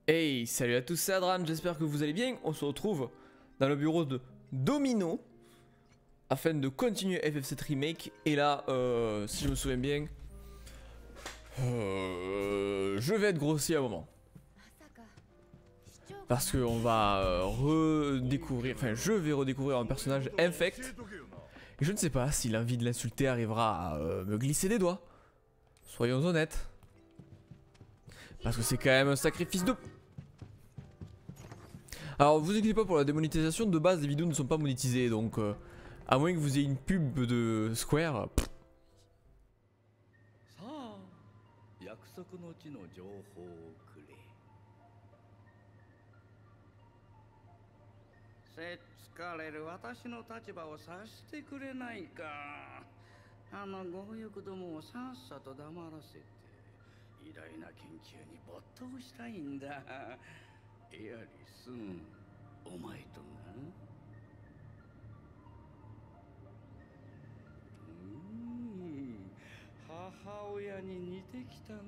Hey, salut à tous, c'est Adran, j'espère que vous allez bien. On se retrouve dans le bureau de Domino afin de continuer FF7 Remake. Et là, si je me souviens bien, je vais être grossier à un moment. Parce qu'on va redécouvrir, enfin je vais redécouvrir un personnage infect. Et je ne sais pas si l'envie de l'insulter arrivera à me glisser des doigts. Soyons honnêtes. Parce que c'est quand même un sacrifice de... Alors vous inquiétez pas pour la démonétisation, de base les vidéos ne sont pas monétisées, donc à moins que vous ayez une pub de Square. せっつかれる私の立場を察してくれないか。あの強欲どもをさっさと黙らせて偉大な研究に没頭したいんだ。エアリスン、お前とな。母親に似てきたな。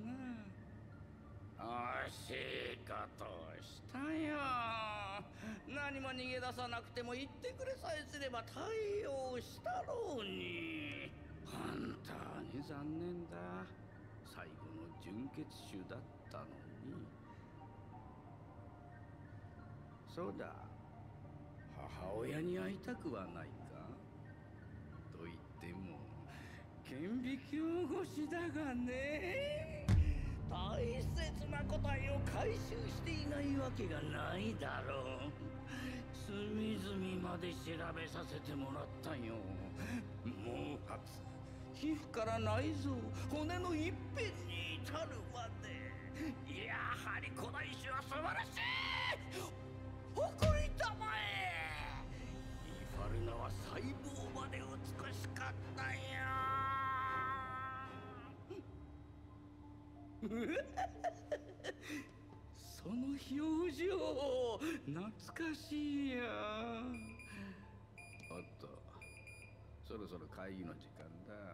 惜しいことをしたよ。何も逃げ出さなくても言ってくれさえすれば対応したろうに。本当に残念だ。最後の純血種だったのに。そうだ、母親に会いたくはないか。と言っても顕微鏡越しだがね。大切な個体を回収していないわけがないだろう。隅々まで調べさせてもらったよ。毛髪、皮膚から内臓、骨の一辺に至るまで。やはり古代種は素晴らしい。誇りたまえ。イファルナは細胞まで美しかったよ。その表情懐かしいや。おっと、そろそろ会議の時間だ。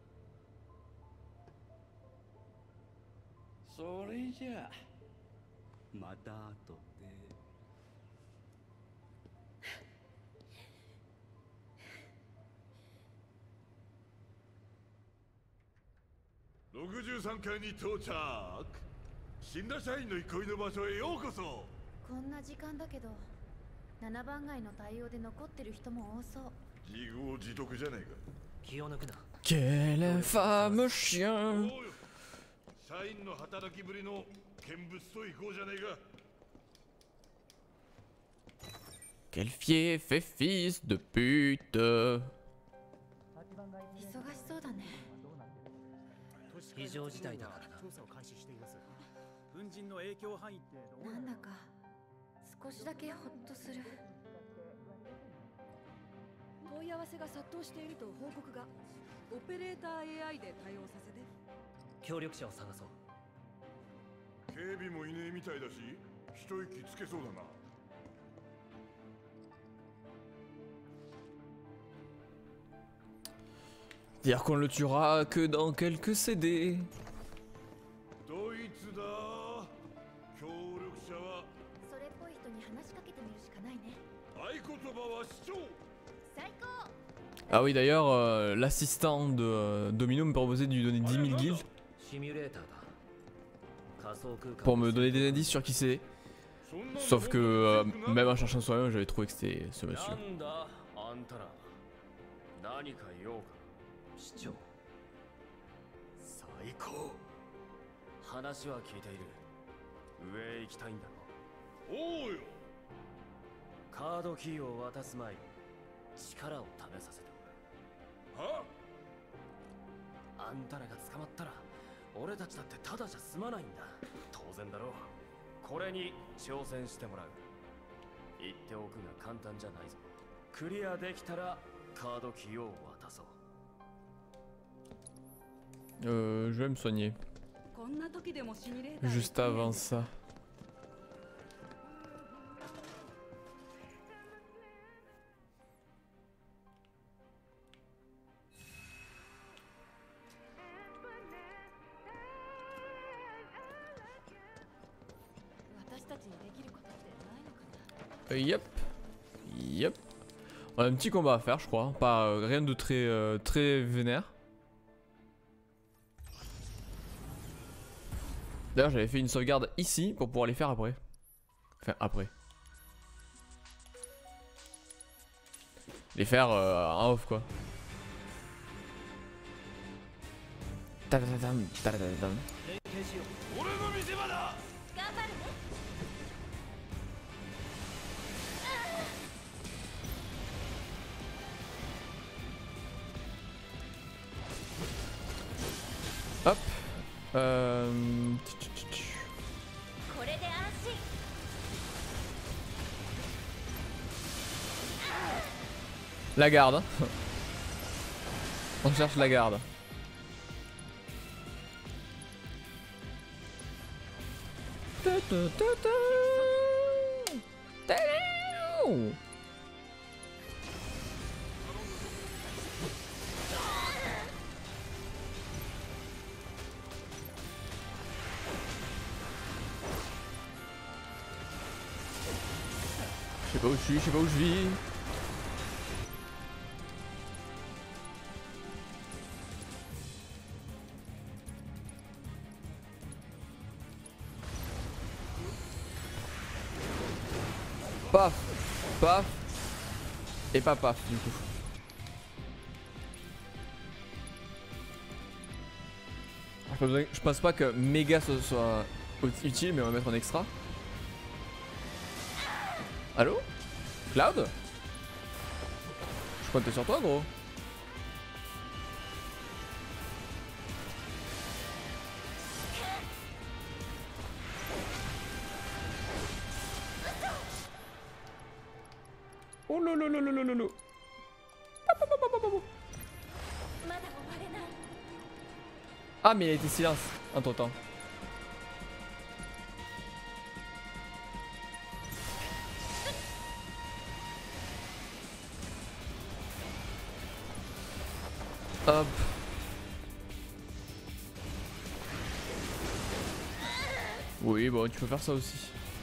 それじゃあまた後で。 63階に到着。死んだ社員の憩いの場所へようこそ。 こんな時間だけど7番街の対応で残ってる人も多そう。 自業自得じゃねえか。 気を抜くな。 Quel infâme chien! 社員の働きぶりの見物と行こうじゃねえか。 Quel fief et fils de pute! 忙しそうだね。 非常事態だからな。 なんだか少しだけホッとする。 問い合わせが殺到していると報告が。オペレーター AI で対応させて。 協力者を探そう。 警備もいねえみたいだし、一息つけそうだな。 Dire qu'on le tuera que dans quelques CD. ドイツだ。協力者はそれっぽい人に話しかけてみるしかないね。 合言葉は市長。 最高。 Ah oui d'ailleurs, l'assistant de Domino me proposait de lui donner 10 000 guilds シミュレーターだ。仮想空間 pour me donner des indices sur qui c'est. Sauf que même en cherchant soi-même, j'avais trouvé que c'était ce monsieur. なんだあんたら。何か用か。市長。最高。話は聞いている。上へ行きたいんだろ。 おうよ。 カードキーを渡す前に力を試させてもらう。 は？ あんたらが捕まったら俺たちだってただじゃ済まないんだ。当然だろう。これに挑戦してもらう。言っておくが簡単じゃないぞ。クリアできたらカードキーを渡そう。 Je vais me soigner. こんな時でもシミュレーター。 Juste avant ça. たちにできることってないのかな。 Yep. Yep. On a un petit combat à faire, je crois. Pas rien de très, très vénère. D'ailleurs, j'avais fait une sauvegarde ici pour pouvoir les faire après. Enfin, après. Les faire en off, quoi. Tadadadam, tadadadam. Hop. La garde. On cherche la garde. Je sais pas où je suis, je sais pas où je vis. Paf, paf, et pas paf du coup. Je pense pas que méga soit utile, mais on va mettre un extra. Allô? Cloud? Je comptais sur toi, gros. Oh lolo. Ah, mais il a été silence entre temps. Hop. Oui, bon, tu peux faire ça aussi.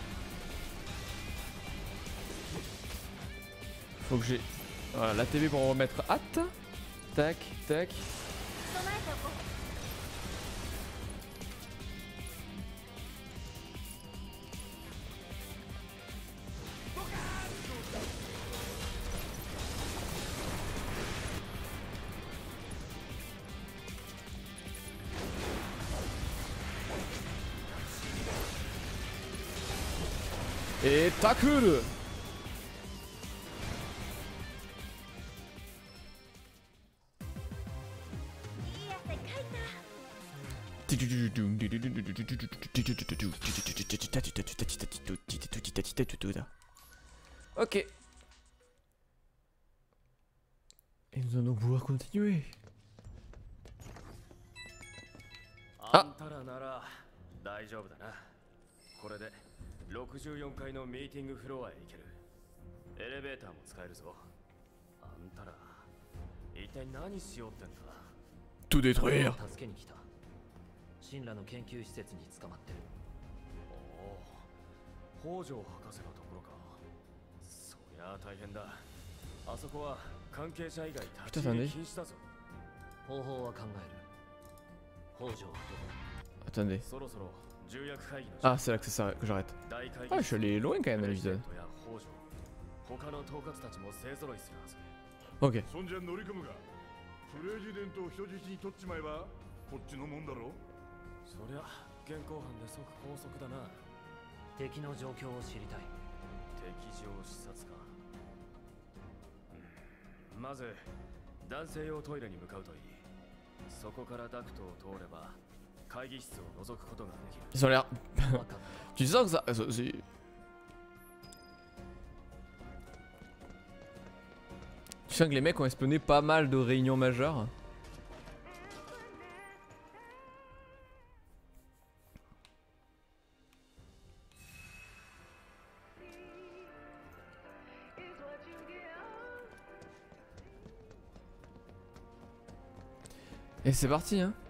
Faut que j'ai voilà, la TV pour remettre hâte. Tac, tac. Et tacle. Ok. Et nous allons pouvoir continuer. Ah. 64階のミーティングフロアへ行ける。エレベーターも使えるぞ。あんたら一体何しようってんだ。 Tout détruire。 助けに来た。神羅の研究施設に捕まってる。 おお、北条博士のところか。そりゃ大変だ。あそこは関係者以外立ち入り禁止だぞ。 方法は考える。北条はどこ？ Attendez. そろそろ Ah, c'est là que c'est ça que j'arrête. Ah, je suis allé loin quand même dans l'épisode. Ok. そんじゃ乗り込むが、プレジデントを人質に取っちまえばこっちのもんだろ。 そりゃ現行犯で即拘束だな。 敵の状況を知りたい。 敵情視察か。まず男性用トイレに向かうといい。そこからダクトを通れば Ils ont l'air. Tu sens que ça. Tu sens que les mecs ont espionné pas mal de réunions majeures. Et c'est parti, hein.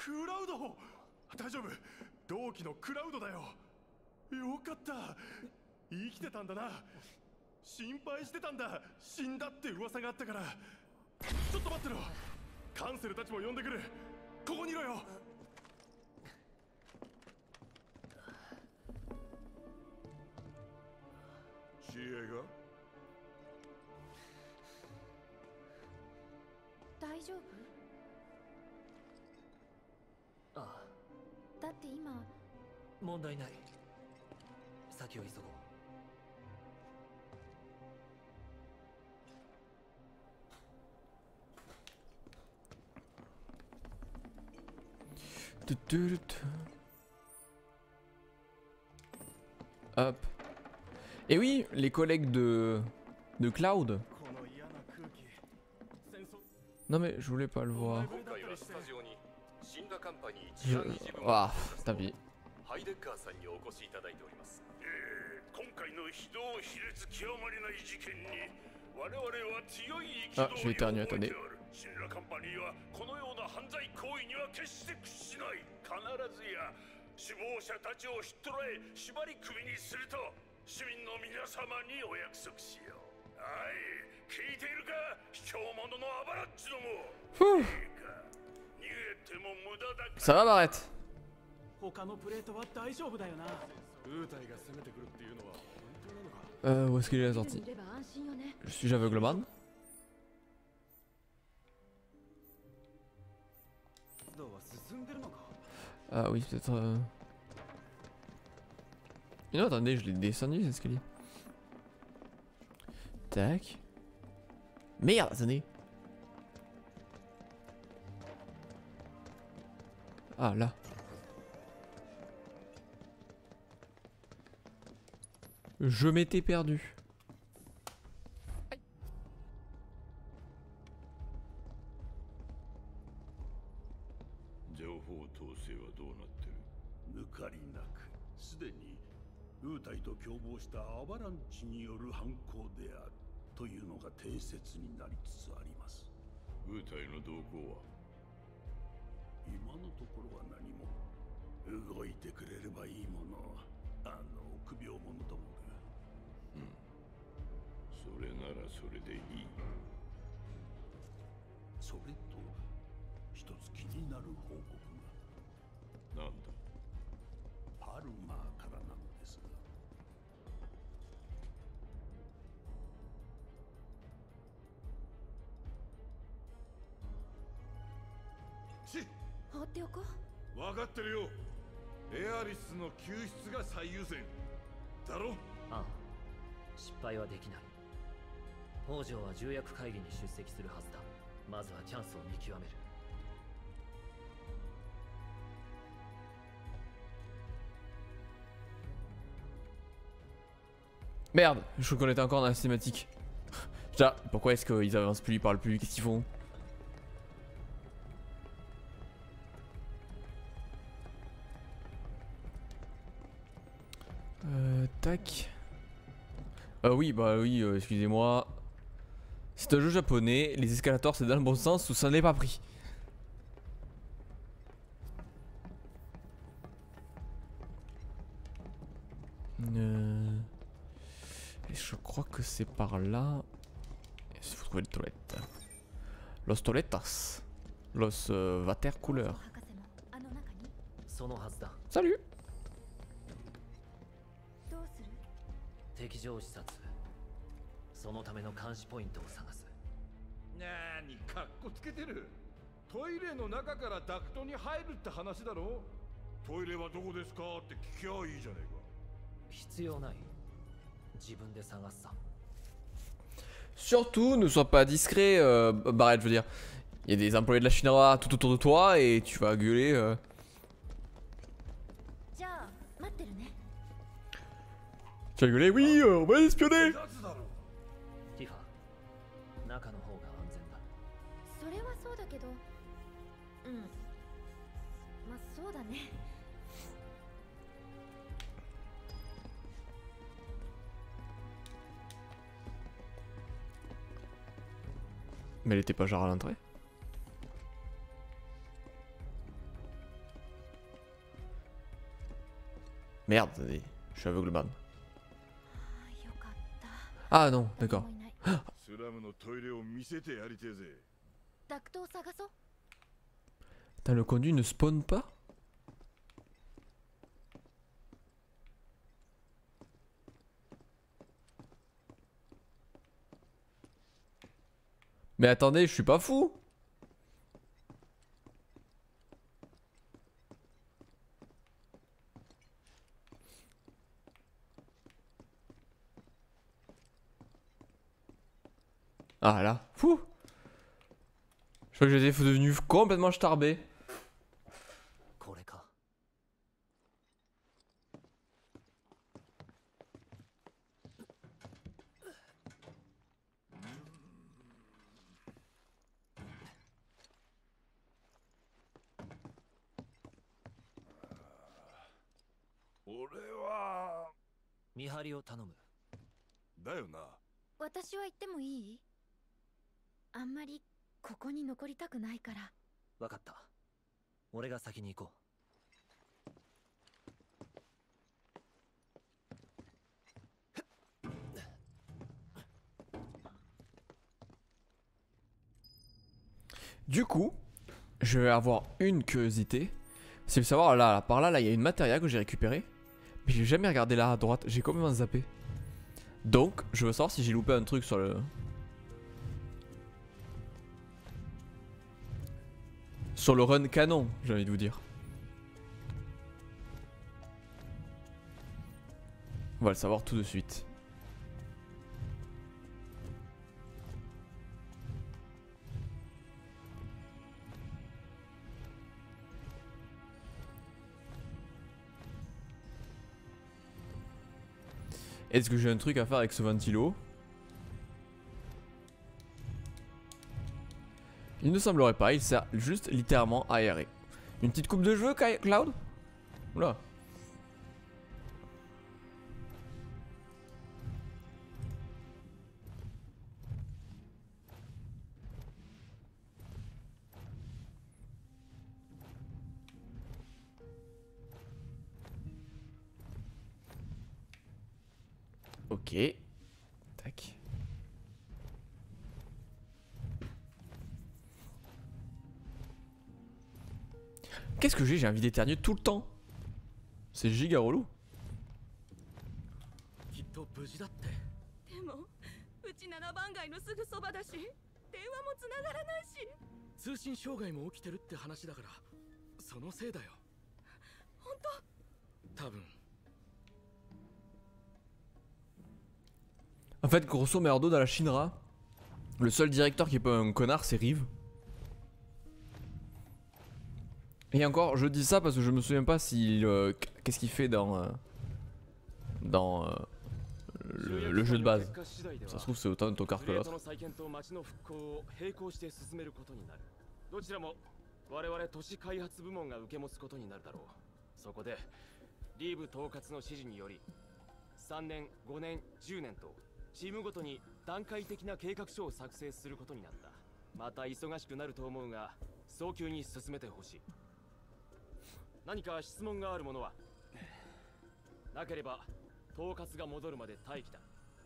クラウド、大丈夫、同期のクラウドだよ。よかった、生きてたんだな。心配してたんだ、死んだって噂があったから。ちょっと待ってろ、カンセルたちも呼んでくる。ここにいろよ。知り合いが？ 大丈夫？ ああ、 だって今問題ない。先を急ごう。 Hop. Et oui, les collègues de Cloud. Non mais je voulais pas le voir. Ah, tant pis. あ、je vais éternuer, attendez. シンラカンパニーはこのような犯罪行為には決して屈しない。必ずや死亡者たちをひっ捕らえ縛り首にすると市民の皆様にお約束しよう。はい、聞いているか、卑怯者のアバラッチども。逃げても無駄だ。 Ça va, Barrett? 他のプレートは大丈夫だよな。 ウータイが攻めてくるっていうのは本当なのか。 Où est-ce qu'il est la sortie? Suis-je aveugleman? Ah oui, peut-être... Non, attendez, je l'ai descendu cet escalier. Tac. Merde, attendez. Ah, là. Je m'étais perdu. 放っておこう。 分かってるよ。エアリスの救出が最優先だろ。 ああ、失敗はできない。北条は重役会議に出席するはずだ。まずはチャンスを見極める。 Merde, je crois qu'on était encore dans la cinématique. Putain, pourquoi est-ce qu'ils avancent plus, ils parlent plus, qu'est-ce qu'ils font? Tac. Oui, bah oui, excusez-moi. C'est un jeu japonais, les escalators c'est dans le bon sens ou ça n'est pas pris. Et je crois que c'est par là. Il faut trouver les toilettes. Los toiletas. Los water cooler. Salut. 敵情視察。そのための監視ポイントを探す。 なーにカッコつけてる。トイレの中からダクトに入るって話だろ。トイレはどこですかって聞きゃいいじゃねえか。 必要ない。自分で探すさ。 Surtout, ne sois pas discret, Barrett, je veux dire. Il y a des employés de la Shinra tout autour de toi et tu vas gueuler. Tu vas gueuler, oui, on va espionner. ティファ、中の方が安全だ。 それはそうだけど、うん。まあそうだね。 Mais elle était pas genre à l'entrée. Merde, attendez, je suis aveugleman. よかった Ah non, d'accord. もういないスラムのトイレを見せてやりてえぜ。 ダクトを探そう Putain, le conduit ne spawn pas? Mais attendez, je suis pas fou. Ah là, fou. Je crois que j'étais devenu complètement starbé. これか。 俺は見張りを頼む。 だよな。 私は行ってもいい？あんまりここに残りたくないから。 わかった。俺が先に行こう。 Du coup, je vais avoir une curiosité. C'est de savoir, là, par là, il y a une matériel que j'ai récupérée. Mais j'ai jamais regardé là à droite, j'ai complètement zappé. Donc, je veux savoir si j'ai loupé un truc sur le... Sur le run canon, j'ai envie de vous dire. On va le savoir tout de suite. Est-ce que j'ai un truc à faire avec ce ventilo? Il ne semblerait pas, il sert juste littéralement à aérer. Une petite coupe de cheveux, Cloud? Oula. Ok. Tac. Qu'est-ce que j'ai envie d'éternuer tout le temps. C'est giga relou. きっと無事だって。 でもうち7番街のすぐそばだし電話もつながらないし。 通信障害も起きてるって話だから、そのせいだよ。 本当？ 多分。 En fait, grosso merdo, dans la Shinra, le seul directeur qui est pas un connard, c'est Rive. Et encore, je dis ça parce que je me souviens pas si qu'est-ce qu'il fait dans le jeu de base. Ça se trouve, c'est autant de tocard que l'autre. どちらも我々都市開発部門が受け持つことになるだろう。そこでリーブ統括の指示により3年、5年、10年とチームごとに段階的な計画書を作成することになった。また忙しくなると思うが早急に進めてほしい。何か質問があるものはなければ統括が戻るまで待機だ。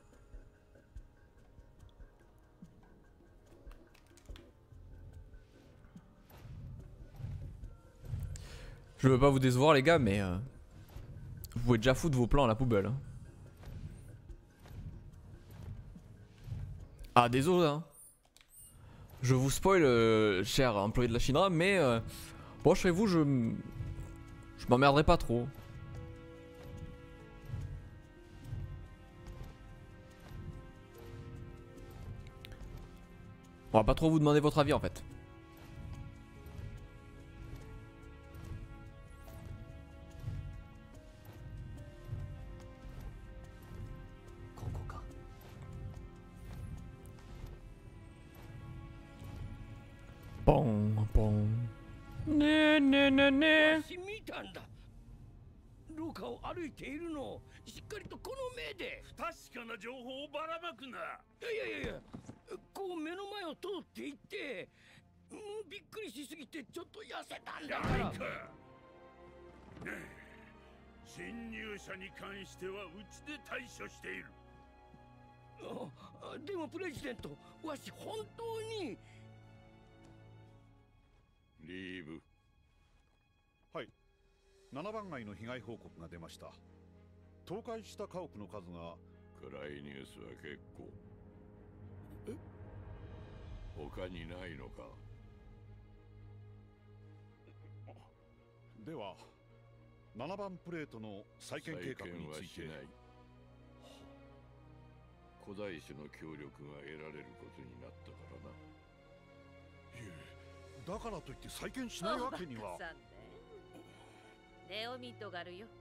Je veux pas vous décevoir les gars, mais vous pouvez déjà foutre vos plans à la poubelle. Hein. Ah désolé hein. Je vous spoil, cher employé de la Shinra, mais bon chez vous je m'emmerderai pas trop. On va pas trop vous demander votre avis en fait. Bon, bon. Ne, ne, ne, ne. わし見たんだ。廊下を歩いているのをしっかりとこの目で。 不確かな情報をばらまくな。 いやこう目の前を通っていって、びっくりしすぎてちょっと痩せたんだから。 やないか。 侵入者に関してはうちで対処している。 でもプレジデント、わし本当に。 リーブ。 はい、7番街の被害報告が出ました。倒壊した家屋の数が。 暗いニュースは結構。他にないのか。 では7番プレートの再建計画について。 古代種の協力が得られることになったからな。 いえ、だからといって再建しないわけには。 ネオミトガルよ。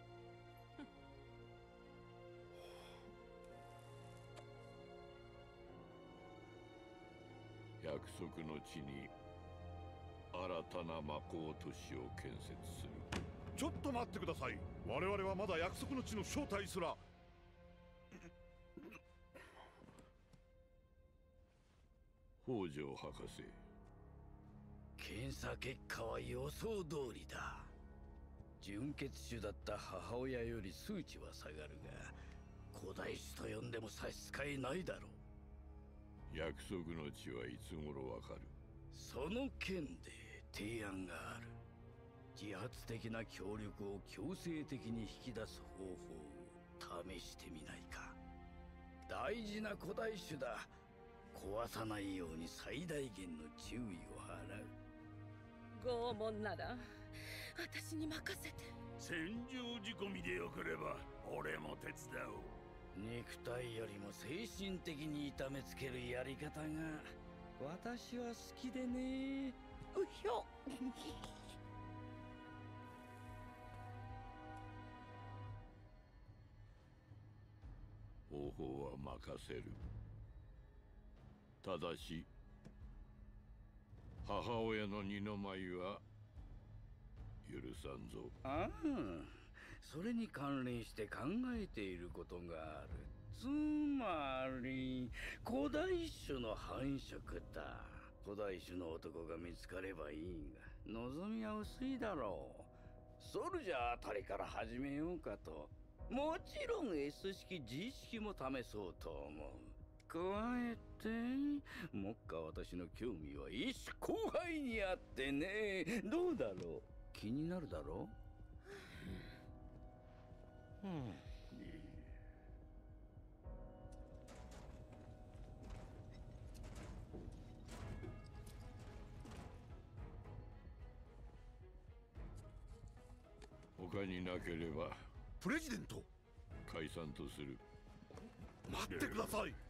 約束の地に新たな魔法都市を建設する。 ちょっと待ってください。我々はまだ約束の地の正体すら。 北条博士、 検査結果は予想通りだ。純血種だった母親より数値は下がるが、古代種と呼んでも差し支えないだろう。 約束の地はいつ頃わかる？ その件で提案がある。自発的な協力を強制的に引き出す方法を試してみないか。大事な古代種だ。壊さないように最大限の注意を払う。 拷問なら私に任せて。 戦場仕込みでよければ俺も手伝おう。 肉体よりも精神的に痛めつけるやり方が私は好きでね。うひょ方法は任せる。ただし母親の二の舞は許さんぞ。 ああ、それに関連して考えていることがある。つまり古代種の繁殖だ。古代種の男が見つかればいいが、望みは薄いだろう。ソルジャーあたりから始めようかと。もちろん S 式 G 式も試そうと思う。加えて目下私の興味は一種後輩にあってね。どうだろう、気になるだろう。 他になければプレジデント、 解散とする。 待ってください。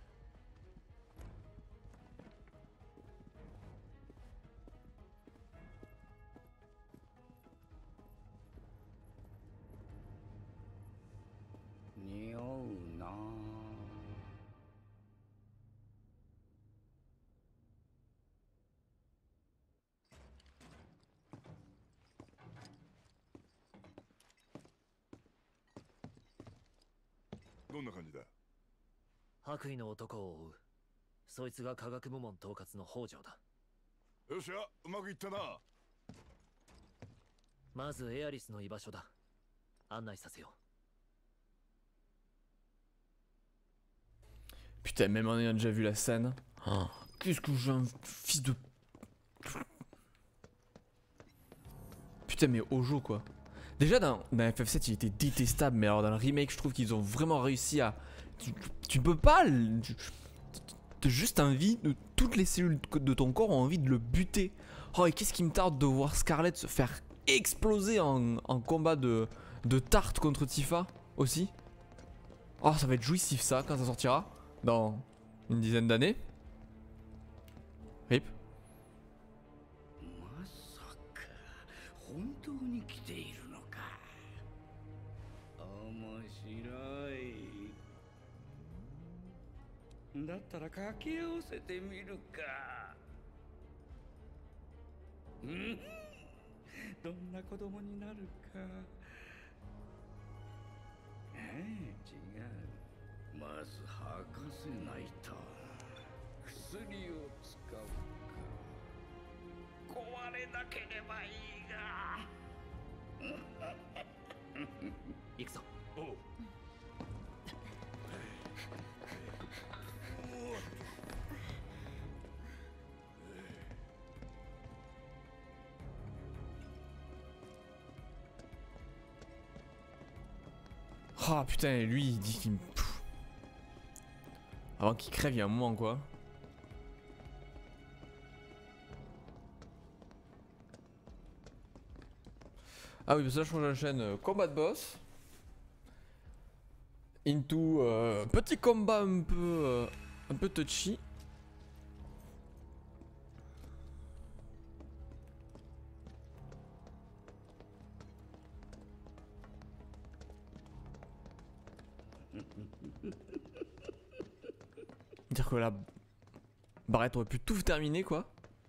匂うな。 どんな感じだ？ 白衣の男を追う。そいつが科学部門統括の北条だ。 よっしゃ、うまくいったな。 まずエアリスの居場所だ。案内させよう。 Putain, même en ayant déjà vu la scène. Oh, qu'est-ce que j'ai un fils de... Putain, mais Ojo quoi. Déjà dans FF7 il était détestable, mais alors dans le remake je trouve qu'ils ont vraiment réussi à... Tu ne peux pas... T'as juste envie de... Toutes les cellules de ton corps ont envie de le buter. Oh, et qu'est-ce qui me tarde de voir Scarlett se faire exploser en combat de tarte contre Tifa aussi. Oh, ça va être jouissif ça quand ça sortira. Dans une dizaine d'années. Rip. まさか本当に来ているのか。面白い。だったら掛け合わせてみるか。どんな子供になるか。違う。まず吐かせないと。薬を使うか。壊れなければいいが。 Oh putain, lui il dit qu'il me... Avant qu'il crève, il y a un moment quoi. Ah oui, parce que là je crois que j'enchaîne combat de boss. Into petit combat un peu touchy. Dire que la Barrett aurait pu tout terminer quoi.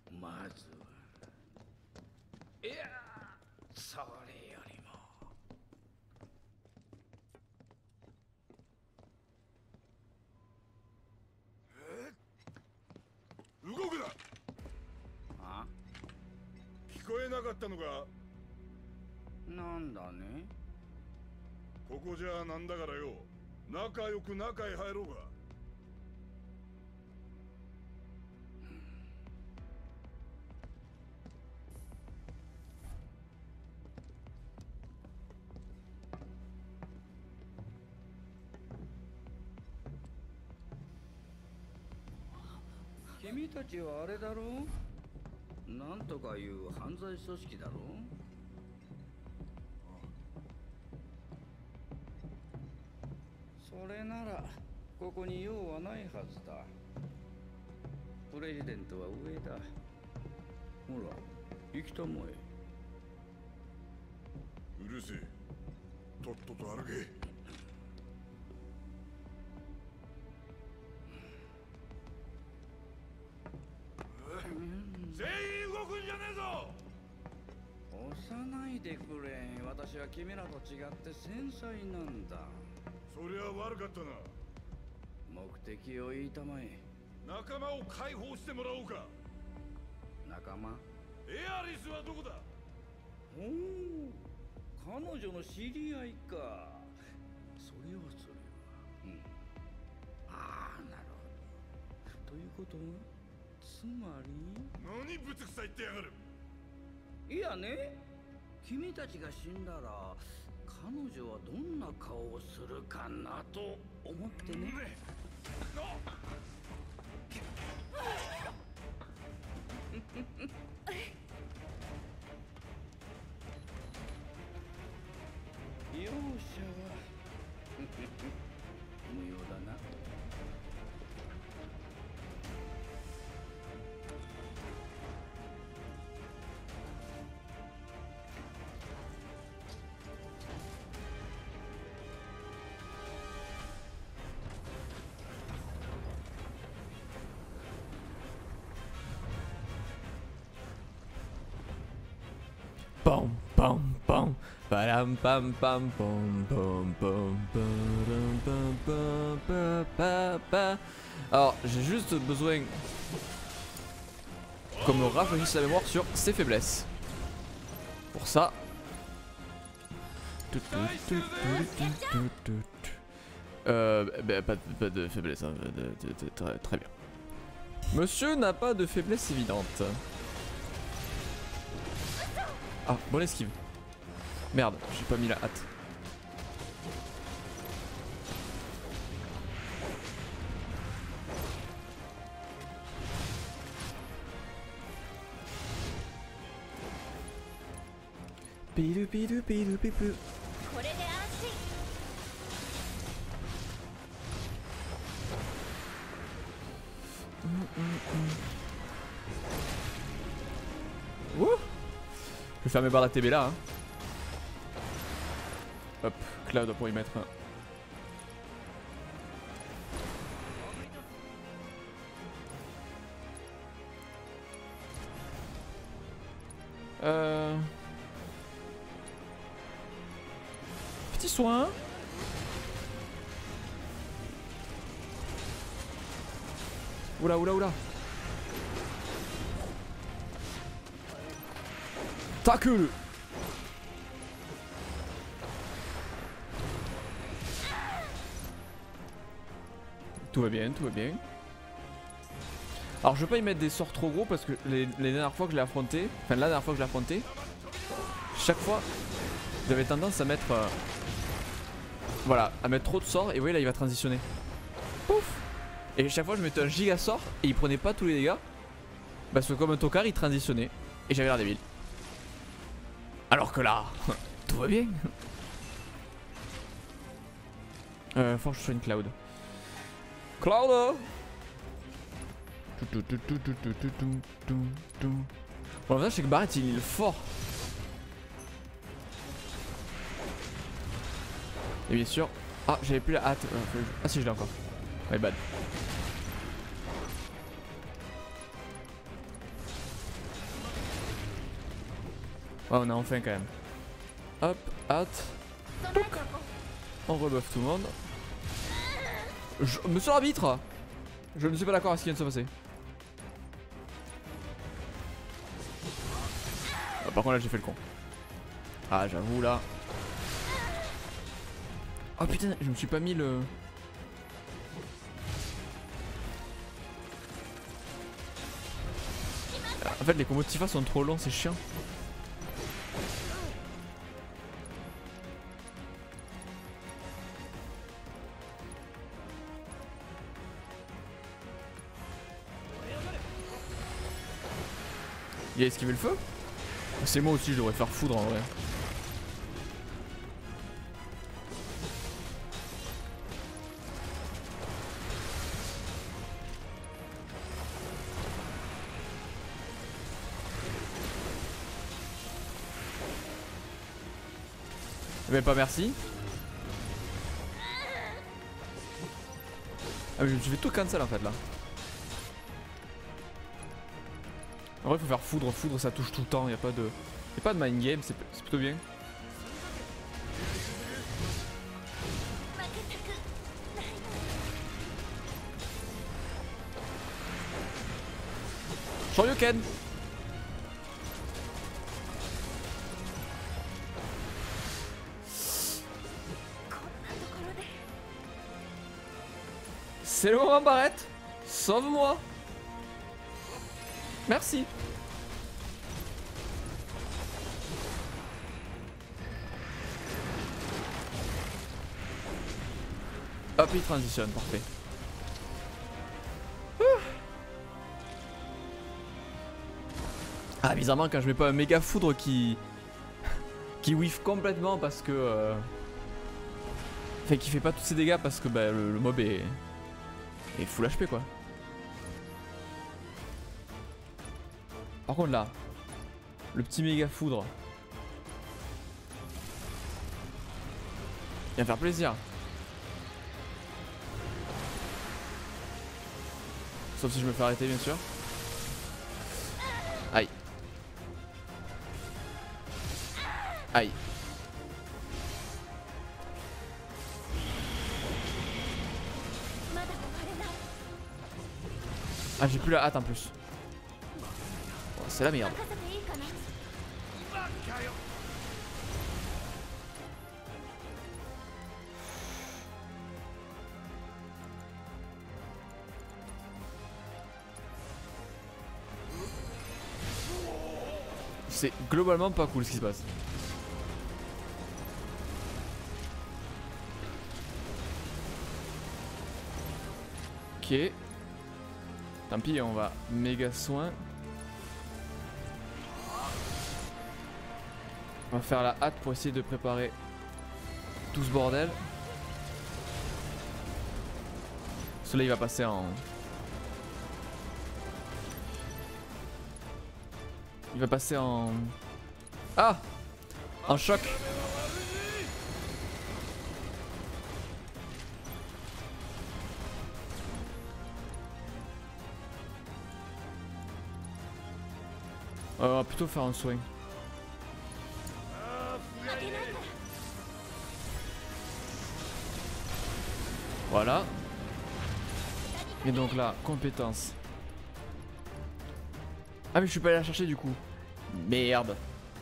なんだね。 ここじゃなんだからよ。仲良く中へ入ろうが。 君たちはあれだろう？なんとかいう犯罪組織だろう？それならここに用はないはずだ。プレジデントは上だ。ほら、行きたまえ。 うるせえ。とっとと歩け。全員動くんじゃねえぞ。 押さないでくれ。私は君らと違って繊細なんだ。 そりゃ悪かったな。 目的を言いたまえ。 仲間を解放してもらおうか。 仲間？ エアリスはどこだ？ おお、彼女の知り合いか。それはそれは。ああ、なるほど。ということはつまり何ぶつくさ言ってやがる。 いやね、君たちが死んだら彼女はどんな顔をするかなと思ってね。容赦は無用だな。 Pam pam pam, pam pam pam pam pam pam pam pam. Alors j'ai juste besoin qu'on me rafraîchisse la mémoire sur ses faiblesses. Pour ça. Pas de faiblesse, hein. Très bien. Monsieur n'a pas de faiblesse évidente. Ah, bonne esquive. Merde, j'ai pas mis la hâte. Bidou bidou bidou bidou. Ouh. Je vais faire mes barres d'ATB là. Hein. Hop, Cloud pour y mettre un. Petit soin. Oula oula oula. Tackle. Tout va bien, tout va bien. Alors je vais pas y mettre des sorts trop gros parce que les dernières fois que je l'ai affronté, enfin la dernière fois que je l'ai affronté, chaque fois j'avais tendance à mettre Voilà, à mettre trop de sorts et vous voyez là il va transitionner. Pouf. Et chaque fois je mettais un giga sort et il prenait pas tous les dégâts. Parce que comme un tocard il transitionnait. Et j'avais l'air débile. Alors que là, tout va bien. Faut que je sois une Cloud. Cloud. Bon là je sais que Barret il est fort. Et bien sûr. Ah j'avais plus la hâte. Ah si je l'ai encore. My bad. Ouais on a enfin quand même. Hop, hâte. On rebuff tout le monde. Monsieur l'arbitre, je ne suis pas d'accord avec ce qui vient de se passer. Ah, par contre là j'ai fait le con. Ah j'avoue là. Oh putain je me suis pas mis le... En fait les combos de Tifa sont trop longs, c'est chiant. Il a esquivé le feu? C'est moi aussi je devrais faire foudre en vrai. Mais pas merci. Ah mais je me suis fait tout cancel en fait là. En vrai faut faire foudre, foudre ça touche tout le temps, y a pas de mind game, c'est plutôt bien. Shoryuken. C'est le moment Barret. Sauve-moi. Merci. Hop, il transitionne, parfait. Ah, bizarrement, quand je mets pas un méga foudre qui whiff complètement parce que. Enfin, qui fait pas tous ses dégâts parce que bah, le mob est full HP quoi. Par contre là, le petit méga foudre. Il va me faire plaisir. Sauf si je me fais arrêter bien sûr. Aïe. Aïe. Ah j'ai plus la hâte en plus. Oh, c'est la merde. C'est globalement pas cool ce qui se passe. Ok. Tant pis, on va méga soin. On va faire la hâte pour essayer de préparer tout ce bordel. Le soleil va passer en... Il va passer en... Ah! En choc! On va plutôt faire un soin. Voilà. Et donc là, compétence. Ah mais je suis pas allé la chercher du coup. Merde.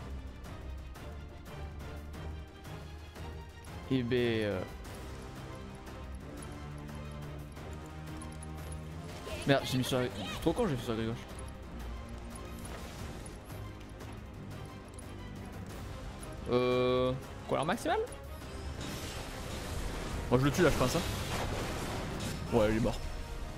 Et ben... Merde, j'ai mis sur la... Je suis trop con, j'ai fait sur la gauche. Couleur maximale. Moi je le tue là je pense hein. Ouais il est mort.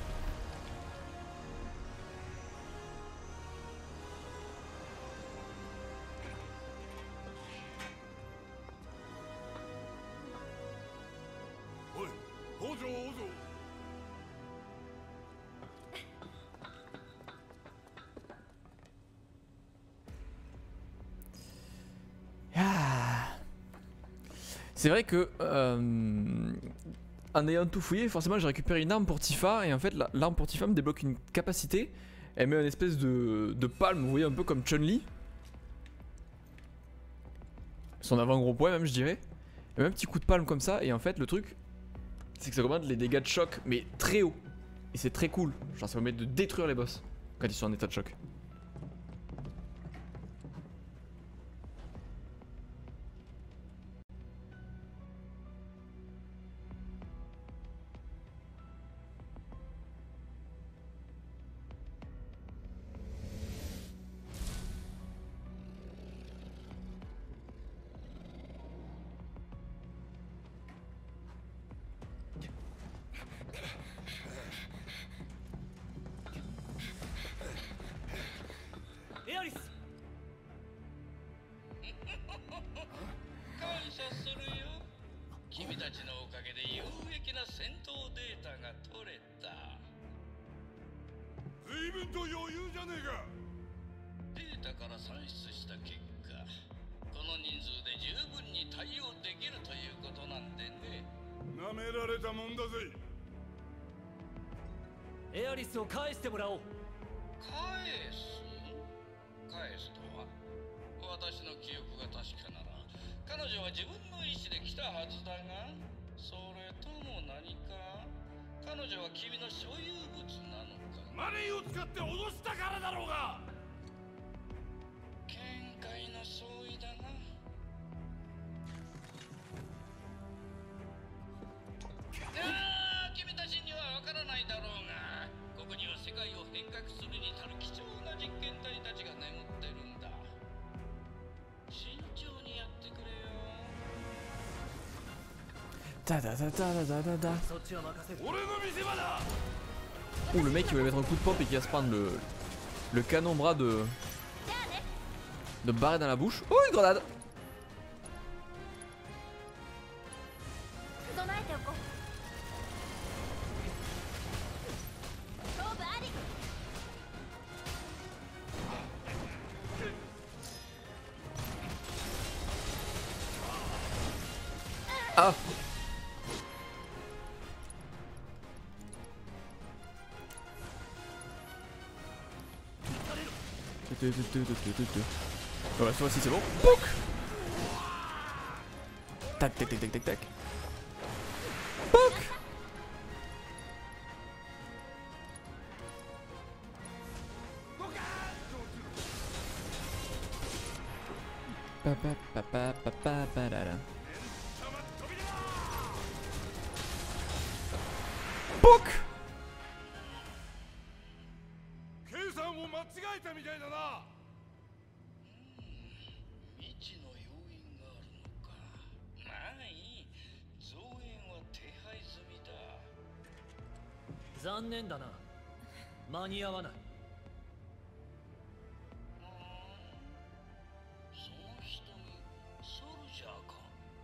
C'est vrai que en ayant tout fouillé, forcément j'ai récupéré une arme pour Tifa et en fait l'arme pour Tifa me débloque une capacité. Elle met une espèce de palme, vous voyez un peu comme Chun-Li. Son avant-gros poing même je dirais. Et un petit coup de palme comme ça et en fait le truc c'est que ça augmente les dégâts de choc mais très haut. Et c'est très cool, genre ça permet de détruire les boss quand ils sont en état de choc. エアリスを返してもらおう。 返すとは、私の記憶が確かなら彼女は自分の意思で来たはずだが、それとも何か彼女は君の所有物なのか。 マネーを使って脅したからだろうが。 見解の相違だな。君たちにはわからないだろうが、ここには世界を変革するに足る貴重な実験体たちが眠ってるんだ。慎重にやってくれよ。 Da da da da da da da. そっちは任せる。 俺の見せ場だ。 Ouh, le mec il va mettre un coup de pompe et qui va se prendre le canon bras de barrer dans la bouche. Oh une grenade. Ah. Voilà, cette fois-ci c'est bon. Pouc. Tac tac tac tac tac tac. Pouc. Pa pa pa pa pa pa pa la la. Pouc. 計算を間違えたみたいだな。 未知の要因があるのか。まあいい。増援は手配済みだ。 残念だな。間に合わない。 その瞳、ソルジャーか。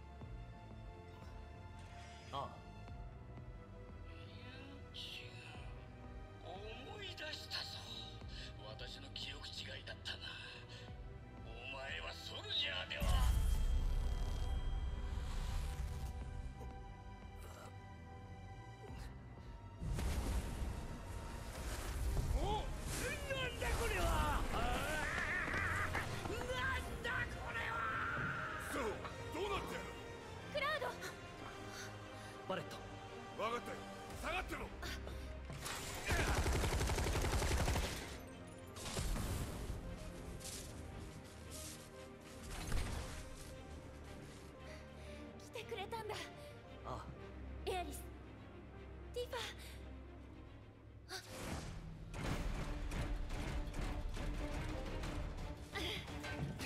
ああ。 いや、違う。思い出したぞ。私の記憶違いだったな。お前はソルジャーでは。 お、なんだこれは。なんだこれは。そう、どうなってる。 クラウド。 バレット。 分かったよ。下がってろ。 来てくれたんだ。 ああ。 エアリス、ティファ。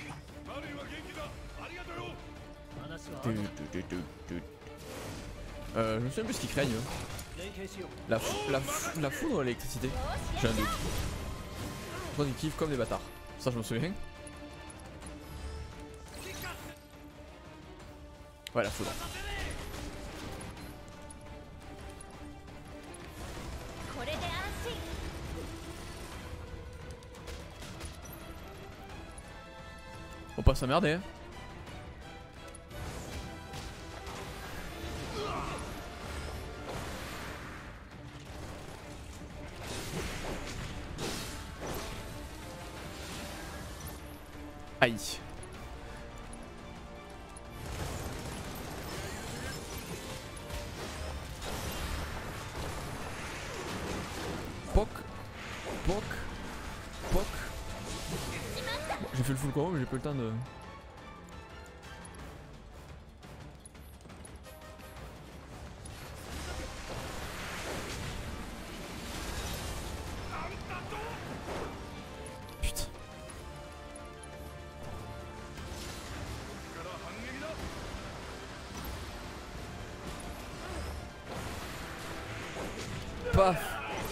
マリーは元気だ。ありがとうよ。 話はドゥドゥドゥドゥドゥ。 Je me souviens plus ce qu'ils craignent eux. La foudre ou l'électricité? J'ai un doute. Je crois qu'ils kiffent comme des bâtards. Ça je me souviens. Ouais, la foudre. Faut pas s'emmerder hein. Aïe. Poc. Poc. Poc. Bon, j'ai fait le full combo mais j'ai pas eu le temps de... Putain. Paf.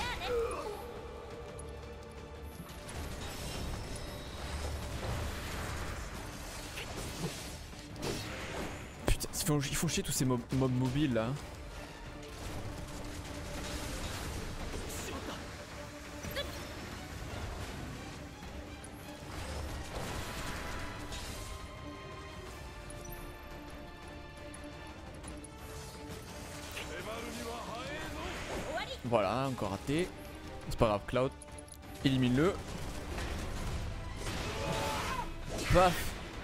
Putain, ils font chier tous ces mobs mobiles là. Voilà, encore raté. C'est pas grave, Cloud. Élimine-le. Paf.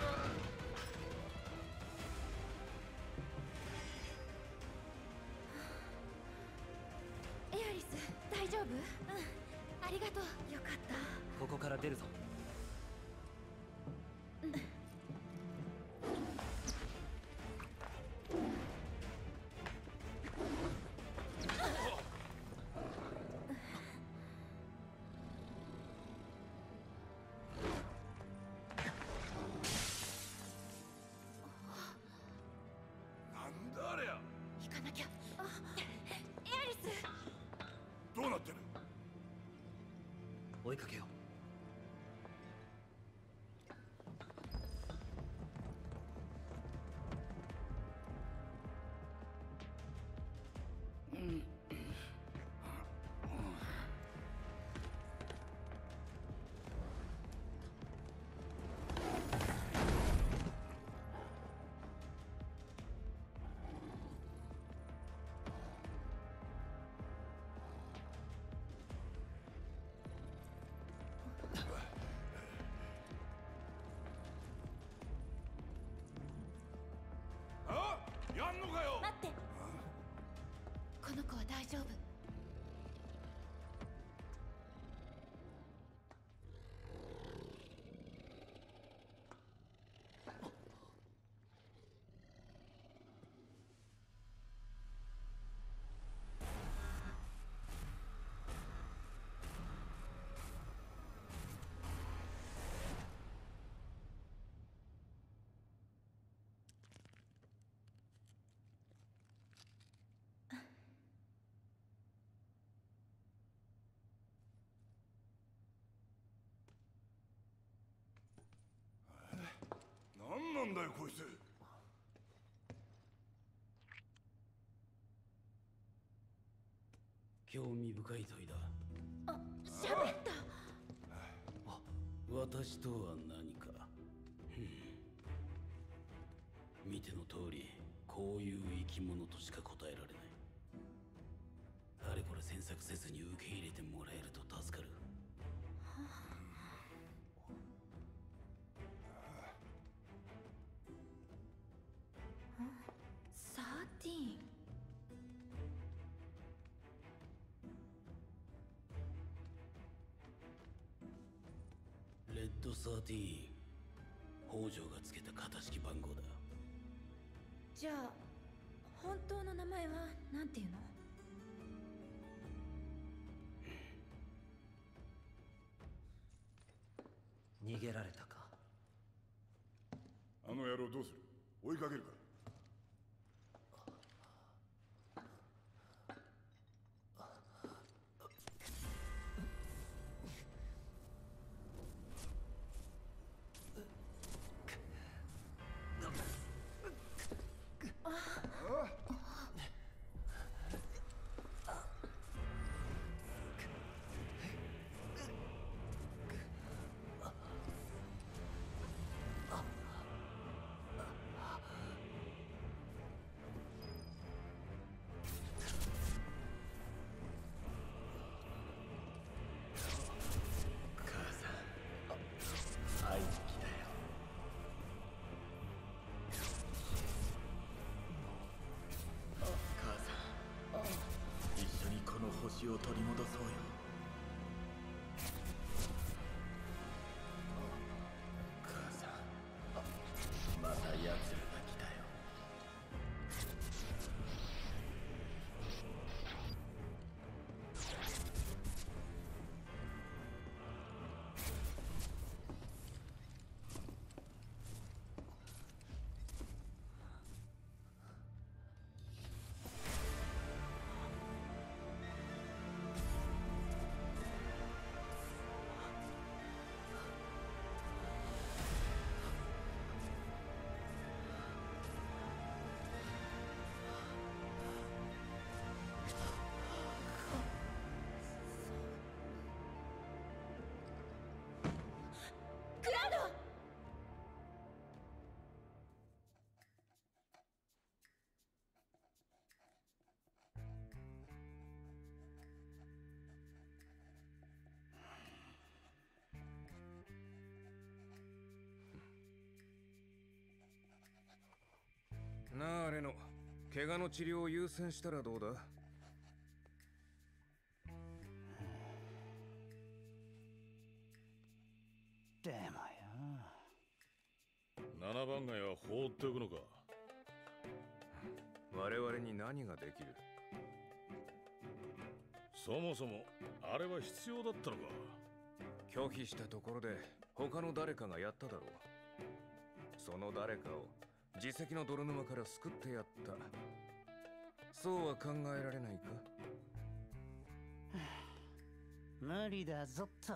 なんだよこいつ。 興味深い問いだ。 あ、喋った。 私とは何か。見ての通り、こういう生き物としか答えられない。あれこれ詮索せずに受け入れてもらえると助かる。レッド13、北条がつけた型式番号だ。 じゃあ本当の名前はなんていうの？ 逃げられたか。 あの野郎どうする？追いかけるか？ なあレノ、怪我の治療を優先したらどうだ？ でもよ、 7番街は放っておくのか？ 我々に何ができる？ そもそもあれは必要だったのか？ 拒否したところで他の誰かがやっただろう。その誰かを自責の泥沼から救ってやった。そうは考えられないか？ 無理だぞっと。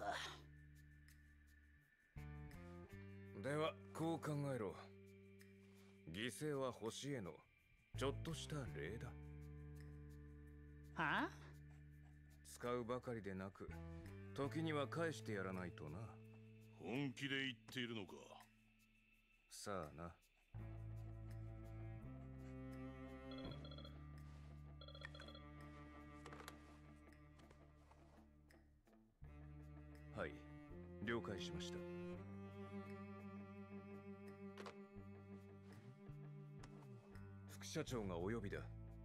ではこう考えろ。犠牲は星へのちょっとした礼だ。 はあ？ 使うばかりでなく時には返してやらないとな。 本気で言っているのか？ さあな。はい、了解しました。副社長がお呼びだ。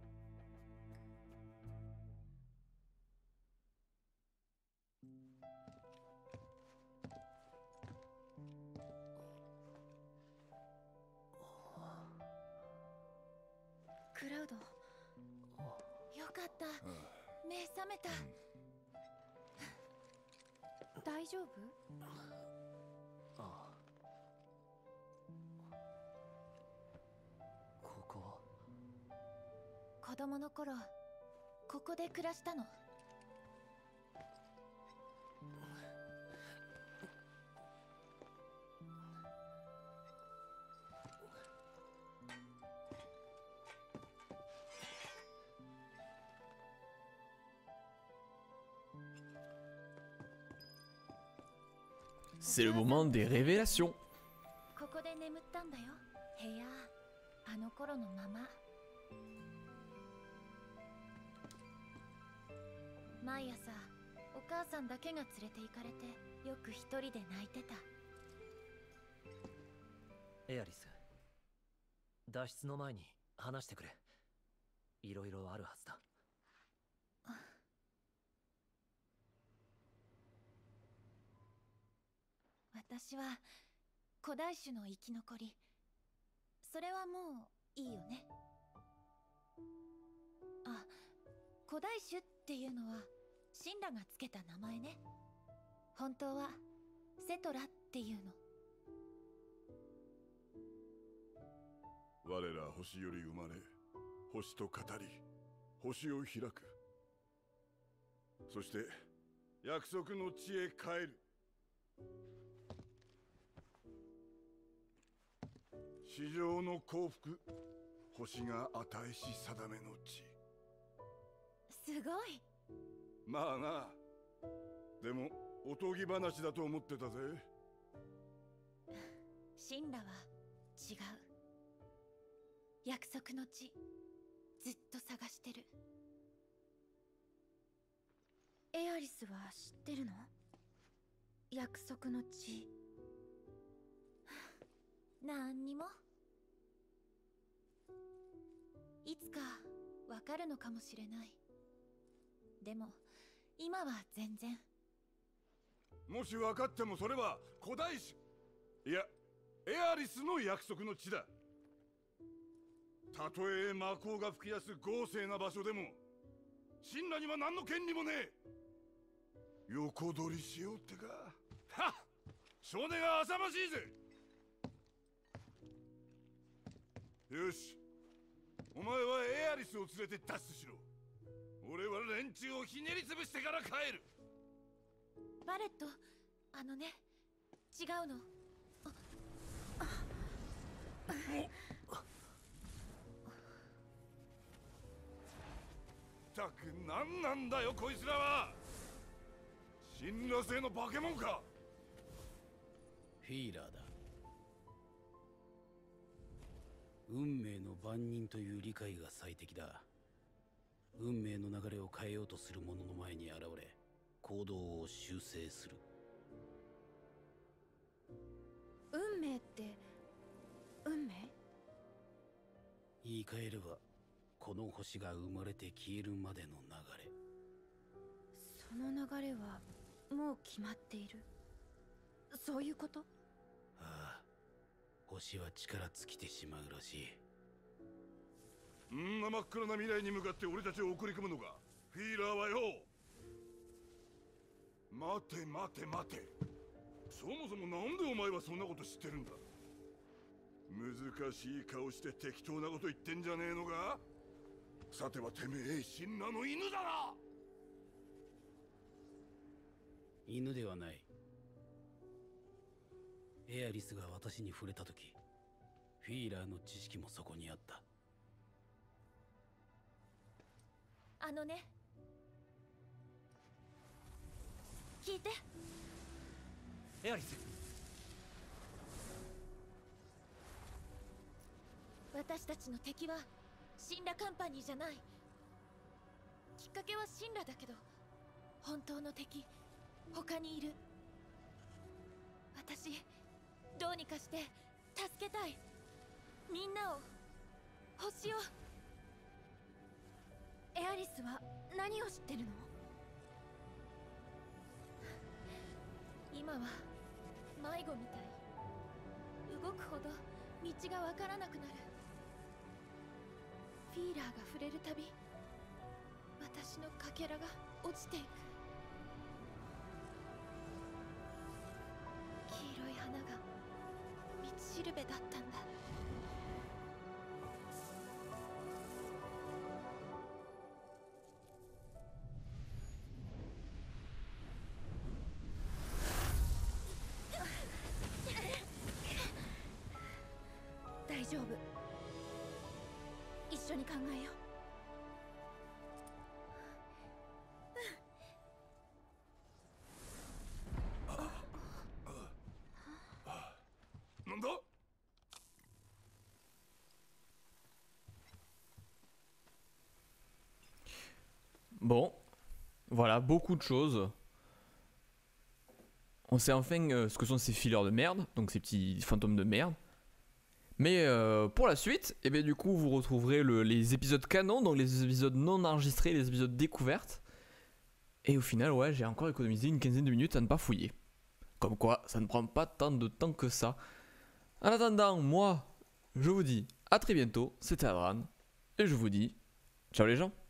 クラウド、よかった。目覚めた。大丈夫？ ああ。ここ。 子供の頃、ここで暮らしたの。 C'est le moment des révélations. ここで眠ったんだよ。部屋、あの頃のまま。毎朝、お母さんだけが連れて行かれて、よく一人で泣いてた。 エアリス、脱出の前に話してくれ。いろいろあるはずだ。 私は古代種の生き残り。それはもういいよね。あ、古代種っていうのはシンラがつけた名前ね。本当はセトラっていうの。 我ら星より生まれ、星と語り、星を開く。そして約束の地へ帰る。地上の幸福、星が与えし定めの地。 すごい。 まあな。でもおとぎ話だと思ってたぜ。 シンラは違う。約束の地、ずっと探してる。エアリスは知ってるの？約束の地。なんにも。いつかわかるのかもしれない。でも今は全然。 もし分かってもそれは古代種、いやエアリスの約束の地だ。たとえ魔法が吹き出す豪勢な場所でも神羅には何の権利もねえ。横取りしようってか。はっ、少年が浅ましいぜ。よし、お前はエアリスを連れて脱出しろ。俺は連中をひねりつぶしてから帰る。 バレット、あのね、違うの。 ったく何なんだよこいつらは。神羅製の化け物か。 フィーラーだ。運命の番人という理解が最適だ。運命の流れを変えようとする者の前に現れ、行動を修正する。 運命って運命？ 言い換えればこの星が生まれて消えるまでの流れ。 その流れはもう決まっている。そういうこと？ ああ、星は力尽きてしまうらしい。 んな真っ暗な未来に向かって俺たちを送り込むのか、フィーラーはよ。待て待て待て、そもそもなんでお前はそんなこと知ってるんだ。難しい顔して適当なこと言ってんじゃねえのか。さてはてめえ神羅の犬だな。 犬ではない。エアリスが私に触れたとき、フィーラーの知識もそこにあった。 あのね、聞いて。 エアリス、 私たちの敵は神羅カンパニーじゃない。きっかけは神羅だけど、本当の敵他にいる。私どうにかして助けたい。みんなを、星を。 エアリスは何を知ってるの？ 今は迷子みたい。動くほど道がわからなくなる。フィーラーが触れるたび、私のかけらが落ちていく。黄色い花が道しるべだったんだ。大丈夫。一緒に考えよう。なんだ。 Bon, voilà, beaucoup de choses. On sait enfin ce que sont ces fillers de merde, donc ces petits fantômes de merde. Mais pour la suite, et bien du coup vous retrouverez les épisodes canons, donc les épisodes non enregistrés, les épisodes découvertes. Et au final, ouais, j'ai encore économisé une quinzaine de minutes à ne pas fouiller. Comme quoi, ça ne prend pas tant de temps que ça. En attendant, moi, je vous dis à très bientôt, c'était Adran, et je vous dis, ciao les gens.